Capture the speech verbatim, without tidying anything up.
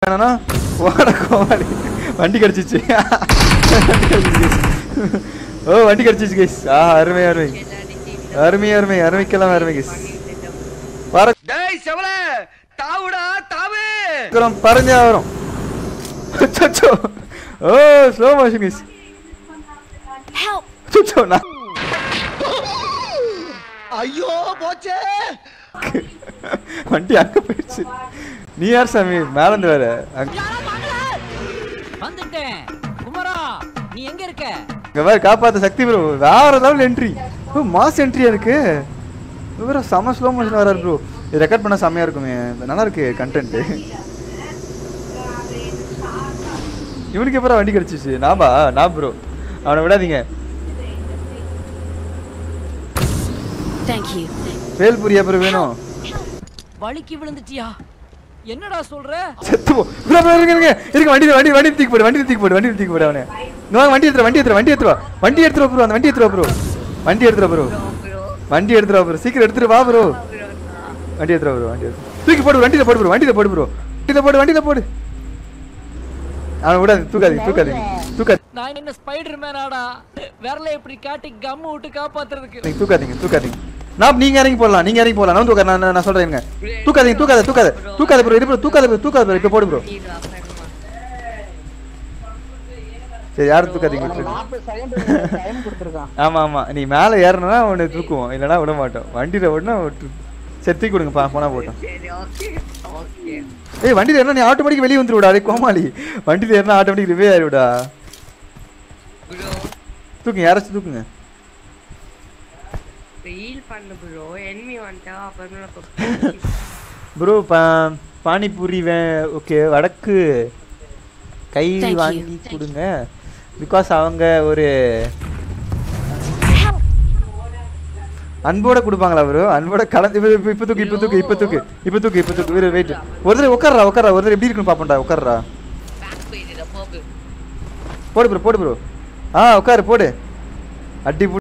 என்னன்னா ஓட கோமாளி வண்டி கடிச்சிச்சு. ஓ வண்டி கடிச்சிச்சு கைஸ். ஆ அருமை அருமை அருமை அருமை அருமைக்கெல்லாம் அருமை கைஸ். வர டேய் செவல தாவுடா தாவு கரம் பறஞ்சா வரும். சச்சோ ஓ ஸ்லோ மோஷன் கைஸ். ஹெல்ப் சச்சோ நான் ஐயோ போச்சே. வண்டி அங்க போயிடுச்சு. நீ யார் சாமி மேல இருந்து வர? வந்துட்டேன் குமரா, நீ எங்க இருக்க? இங்க வர காப்பாத்த சக்தி ப்ரோ. வேற லெவல் என்ட்ரி. ஓ மாஸ் என்ட்ரியா இருக்கு. இவர சம ஸ்லோ மோஷன் வராரு ப்ரோ. இது ரெக்கார்ட் பண்ணா செமையா இருக்குமே. நல்லா இருக்கு கண்டென்ட். இவனுக்கு எப்பறம் வண்டி கிடைச்சிச்சு? நாபா நா ப்ரோ. அவனை விடாதீங்க. Thank you. ஃபேல் புரியா ப்ரோ வேணும். வலிக்கு விழுந்துட்டியா? என்னடா சொல்ற? செத்து போ. ப்ரோ ப்ரோ இருங்க இருங்க. இருங்க வண்டி வண்டி வண்டி தூக்கி போடு. வண்டி தூக்கி போடு. வண்டி தூக்கி போடு அவனே. நோ வண்டி எடுத்துற வண்டி எடுத்துற வண்டி எடுத்துற. வண்டி எடுத்துற ப்ரோ. அந்த வண்டி எடுத்துற ப்ரோ. வண்டி எடுத்துற ப்ரோ. வண்டி எடுத்துற ப்ரோ. சீக்கிரம் எடுத்துட்டு வா ப்ரோ. வண்டி எடுத்துற ப்ரோ. வண்டி தூக்கி போடு. வண்டில போடு ப்ரோ. வண்டில போடு ப்ரோ. வண்டில போடு. வண்டில போடு. அவன விட தூக்காதீங்க தூக்காதீங்க தூக்காதீங்க. நான் என்ன ஸ்பைடர்மேனாடா? விரல இப்படி காட்டி கம் விட்டு காப்பாத்துறதுக்கு. நீங்க தூக்காதீங்க தூக்காதீங்க. நான் நீங்க இறங்கி போடலாம். நீங்க இறங்கி போடலாம். நான் தூக்க நான் நான் சொல்றேங்க. தூக்காதீங்க தூக்காத தூக்காத தூக்காத ப்ரோ. இது ப்ரோ தூக்காத ப்ரோ. தூக்காத ப்ரோ. இப்ப போடு ப்ரோ. சரி யாரும் தூக்காதீங்க. ஆமா ஆமா நீ மேல ஏறணும்னா உன்னை தூக்குவோம். இல்லைன்னா விட மாட்டோம். வண்டியில ஓடனா செத்தி கொடுங்க போனா போட்டோம். ஏய் வண்டியில ஏறினா நீ ஆட்டோமேட்டிக் வெளியே வந்துருவிடா. அடே கோமாளி வண்டியில ஏறினா ஆட்டோமேட்டிக் ரிவே ஆயிடுடா. தூக்குங்க யாராச்சும் தூக்குங்க. ப்ரோ பானிபூரி ஓகே வடக்கு கை வாங்கி கொடுங்க. பிகாஸ் அவங்க ஒரு அன்போட கொடுப்பாங்களா ப்ரோ? அன்போட கலந்து இப்போ தூக்கு இப்போ தூக்கு இப்போ தூக்கு இப்போ தூக்கு இப்போ தூக்கு வெயிட் ஒரு தடவை உட்கார்றா உட்கார்றா ஒரு தடவை எப்படி இருக்குன்னு பார்ப்போம்டா. உட்கார்றா போடு ப்ரோ போடு ப்ரோ. ஆ உட்காரு போடு. அடி